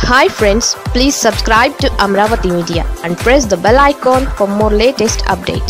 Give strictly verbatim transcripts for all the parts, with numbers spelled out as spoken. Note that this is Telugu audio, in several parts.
Hi friends, please subscribe to Amravati Media and press the bell icon for more latest updates.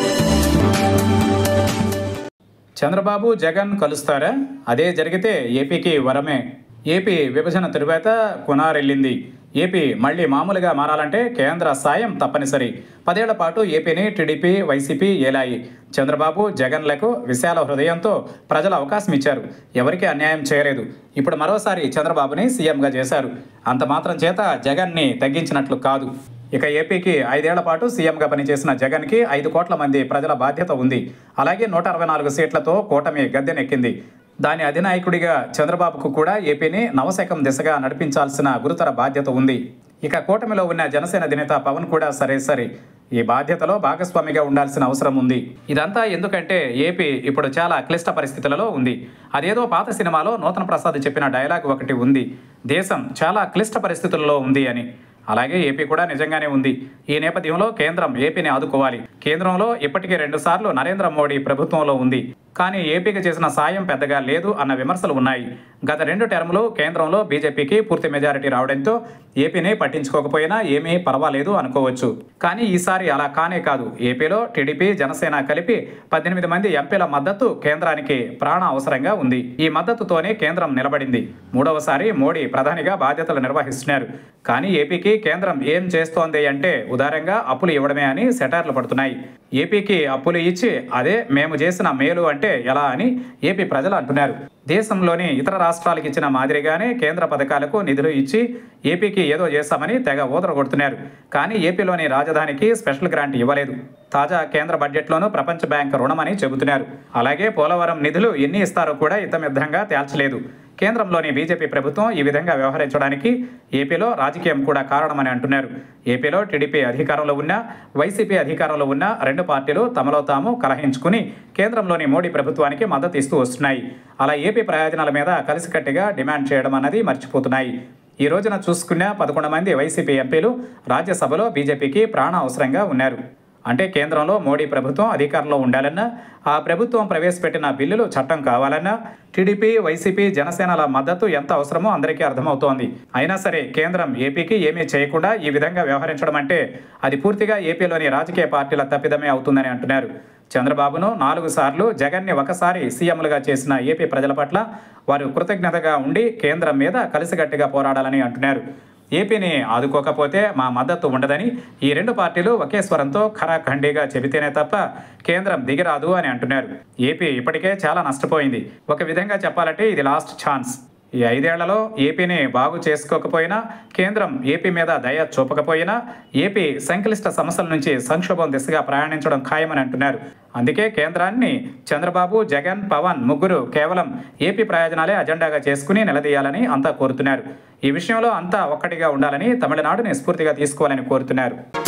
Chandrababu Jagan కలుస్తారా? అదే జరిగితే ఏపీకి వరమే. ఏపీ విభజన తరువాత కునారెల్లింది. ఏపీ మళ్లీ మామూలుగా మారాలంటే కేంద్ర సాయం తప్పనిసరి. పదేళ్ల పాటు ఏపీని టీడీపీ, వైసీపీ ఏలాయి. చంద్రబాబు, జగన్లకు విశాల హృదయంతో ప్రజలు అవకాశం ఇచ్చారు. ఎవరికీ అన్యాయం చేయలేదు. ఇప్పుడు మరోసారి చంద్రబాబుని సీఎంగా చేశారు. అంత మాత్రం చేత జగన్ని తగ్గించినట్లు కాదు. ఇక ఏపీకి ఐదేళ్ల పాటు సీఎంగా పనిచేసిన జగన్కి ఐదు కోట్ల మంది ప్రజల బాధ్యత ఉంది. అలాగే నూట అరవై నాలుగు సీట్లతో కూటమి గద్దెనెక్కింది. దాని అధినాయకుడిగా చంద్రబాబుకు కూడా ఏపీని నవశకం దిశగా నడిపించాల్సిన గురుతర బాధ్యత ఉంది. ఇక కూటమిలో ఉన్న జనసేన అధినేత పవన్ కూడా సరే సరే ఈ బాధ్యతలో భాగస్వామిగా ఉండాల్సిన అవసరం ఉంది. ఇదంతా ఎందుకంటే ఏపీ ఇప్పుడు చాలా క్లిష్ట పరిస్థితులలో ఉంది. అదేదో పాత సినిమాలో నూతన ప్రసాద్ చెప్పిన డైలాగ్ ఒకటి ఉంది, దేశం చాలా క్లిష్ట పరిస్థితుల్లో ఉంది అని. అలాగే ఏపీ కూడా నిజంగానే ఉంది. ఈ నేపథ్యంలో కేంద్రం ఏపీని ఆదుకోవాలి. కేంద్రంలో ఇప్పటికే రెండు సార్లు నరేంద్ర మోడీ ప్రభుత్వంలో ఉంది. కానీ ఏపీకి చేసిన సాయం పెద్దగా లేదు అన్న విమర్శలు ఉన్నాయి. గత రెండు టర్ములు కేంద్రంలో బీజేపీకి పూర్తి మెజారిటీ రావడంతో ఏపీని పట్టించుకోకపోయినా ఏమీ పర్వాలేదు అనుకోవచ్చు. కానీ ఈసారి అలా కానే కాదు. ఏపీలో టీడీపీ, జనసేన కలిపి పద్దెనిమిది మంది ఎంపీల మద్దతు కేంద్రానికి ప్రాణ అవసరంగా ఉంది. ఈ మద్దతుతోనే కేంద్రం నిలబడింది. మూడవసారి మోడీ ప్రధానిగా బాధ్యతలు నిర్వహిస్తున్నారు. కానీ ఏపీకి కేంద్రం ఏం చేస్తోంది అంటే ఉదారంగా అప్పులు ఇవ్వడమే అని సెటార్లు పడుతున్నాయి. ఏపీకి అప్పులు ఇచ్చి అదే మేము చేసిన మేలు అంటే ఎలా అని ఏపీ ప్రజలు అంటున్నారు. దేశంలోని ఇతర రాష్ట్రాలకు ఇచ్చిన మాదిరిగానే కేంద్ర పథకాలకు నిధులు ఇచ్చి ఏపీకి ఏదో చేస్తామని తెగ ఊదరగొడుతున్నారు. కానీ ఏపీలోని రాజధానికి స్పెషల్ గ్రాంట్ ఇవ్వలేదు. తాజా కేంద్ర బడ్జెట్లోనూ ప్రపంచ బ్యాంక్ రుణమని చెబుతున్నారు. అలాగే పోలవరం నిధులు ఎన్ని ఇస్తారో కూడా ఇతమిద్ధంగా తేల్చలేదు. కేంద్రంలోని బీజేపీ ప్రభుత్వం ఈ విధంగా వ్యవహరించడానికి ఏపీలో రాజకీయం కూడా కారణమని అంటున్నారు. ఏపీలో టీడీపీ అధికారంలో ఉన్న, వైసీపీ అధికారంలో ఉన్న రెండు పార్టీలు తమలో తాము కలహించుకుని కేంద్రంలోని మోడీ ప్రభుత్వానికి మద్దతు ఇస్తూ వస్తున్నాయి. అలా ఏపీ ప్రయోజనాల మీద కలిసికట్టుగా డిమాండ్ చేయడం అన్నది మర్చిపోతున్నాయి. ఈ రోజున చూసుకున్న పదకొండు మంది వైసీపీ ఎంపీలు రాజ్యసభలో బీజేపీకి ప్రాణ అవసరంగా ఉన్నారు. అంటే కేంద్రంలో మోడీ ప్రభుత్వం అధికారంలో ఉండాలన్నా, ఆ ప్రభుత్వం ప్రవేశపెట్టిన బిల్లులు చట్టం కావాలన్నా టీడీపీ, వైసీపీ, జనసేనల మద్దతు ఎంత అవసరమో అందరికీ అర్థమవుతోంది. అయినా సరే కేంద్రం ఏపీకి ఏమీ చేయకుండా ఈ విధంగా వ్యవహరించడం అంటే అది పూర్తిగా ఏపీలోని రాజకీయ పార్టీల తప్పిదమే అవుతుందని అంటున్నారు. చంద్రబాబును నాలుగు సార్లు, జగన్ని ఒకసారి సీఎంలుగా చేసిన ఏపీ ప్రజల పట్ల వారు కృతజ్ఞతగా ఉండి కేంద్రం మీద కలిసికట్టుగా పోరాడాలని అంటున్నారు. ఏపీని ఆదుకోకపోతే మా మద్దతు ఉండదని ఈ రెండు పార్టీలు ఒకే స్వరంతో ఖరాఖండిగా చెబితేనే తప్ప కేంద్రం దిగిరాదు అని అంటున్నారు. ఏపీ ఇప్పటికే చాలా నష్టపోయింది. ఒక విధంగా చెప్పాలంటే ఇది లాస్ట్ ఛాన్స్. ఈ ఐదేళ్లలో ఏపీని బాగు చేసుకోకపోయినా, కేంద్రం ఏపీ మీద దయ చూపకపోయినా ఏపీ సంక్లిష్ట సమస్యల నుంచి సంక్షోభం దిశగా ప్రయాణించడం ఖాయమని అంటున్నారు. అందుకే కేంద్రాన్ని చంద్రబాబు, జగన్, పవన్ ముగ్గురు కేవలం ఏపీ ప్రయోజనాలే అజెండాగా చేసుకుని నిలదీయాలని అంతా కోరుతున్నారు. ఈ విషయంలో అంతా ఒక్కటిగా ఉండాలని, తమిళనాడుని స్ఫూర్తిగా తీసుకోవాలని కోరుతున్నారు.